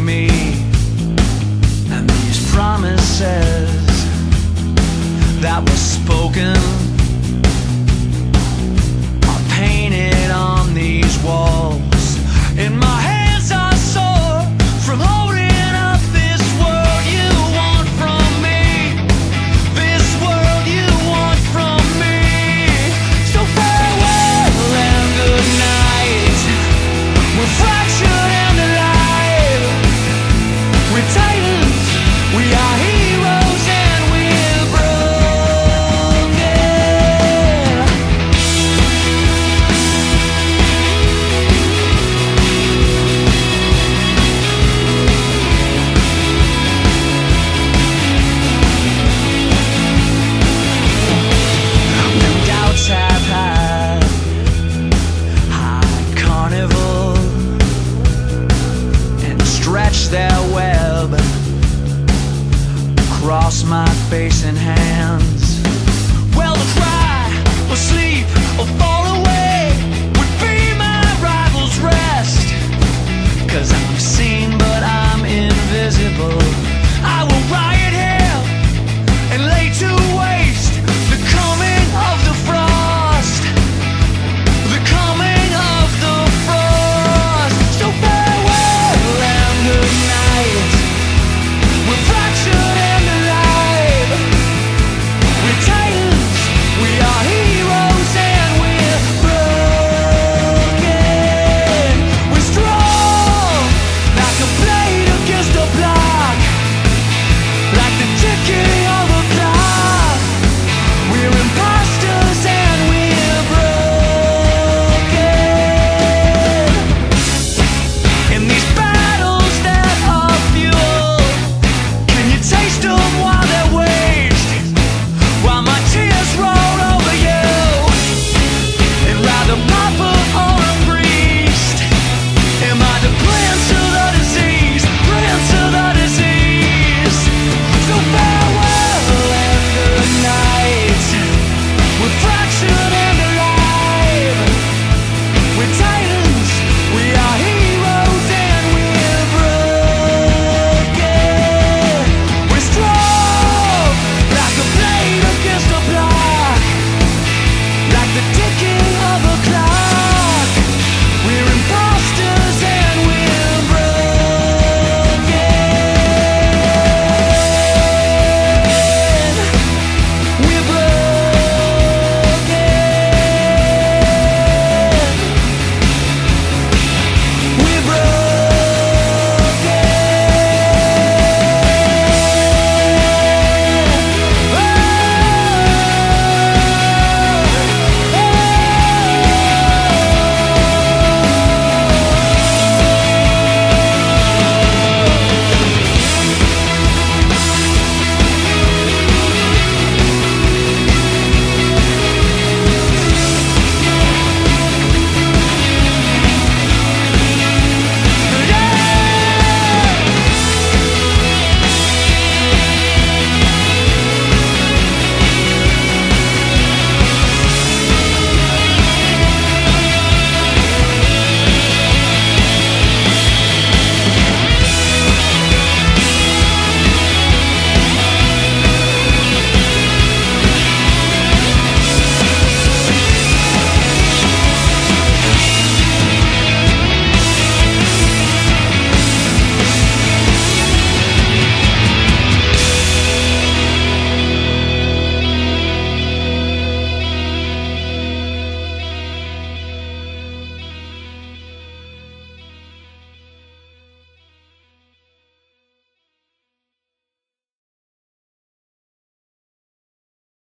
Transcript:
me, and these promises that were spoken are painted on these walls. In my hands are sore from holding up this world you want from me, this world you want from me. So farewell and good night. We're fractured and alive. We're titans, we are heroes, and we're broken. When doubts have had high carnival and stretched their web across my face and hands, well, the cry or sleep or fall